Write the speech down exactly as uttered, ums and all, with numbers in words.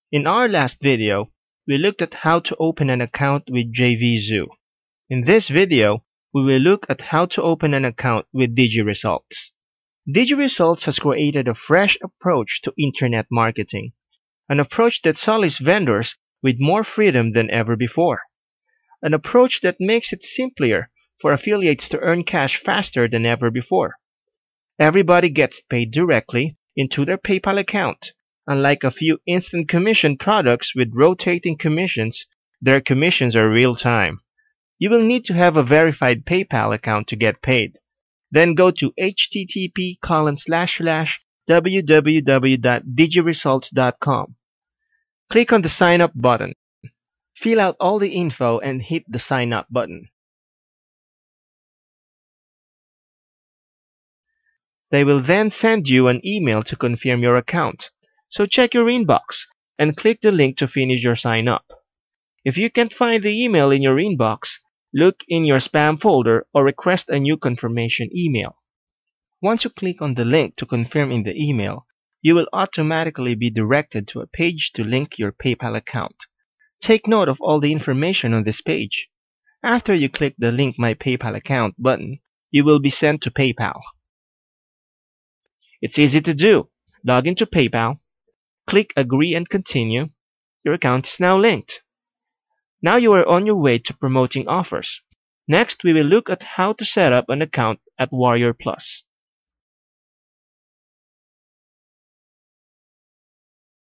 In our last video, we looked at how to open an account with JVZoo. In this video, we will look at how to open an account with DigiResults. DigiResults has created a fresh approach to internet marketing, an approach that sullies vendors with more freedom than ever before, an approach that makes it simpler for affiliates to earn cash faster than ever before. Everybody gets paid directly into their PayPal account. Unlike a few instant commission products with rotating commissions, their commissions are real-time. You will need to have a verified PayPal account to get paid. Then go to h t t p colon slash slash w w w dot digiresults dot com. Click on the Sign Up button. Fill out all the info and hit the Sign Up button. They will then send you an email to confirm your account. So check your inbox and click the link to finish your sign up. If you can't find the email in your inbox, look in your spam folder or request a new confirmation email. Once you click on the link to confirm in the email, you will automatically be directed to a page to link your PayPal account. Take note of all the information on this page. After you click the Link My PayPal Account button, you will be sent to PayPal. It's easy to do. Log into PayPal, click Agree and Continue. Your account is now linked. Now you are on your way to promoting offers. Next, we will look at how to set up an account at Warrior Plus.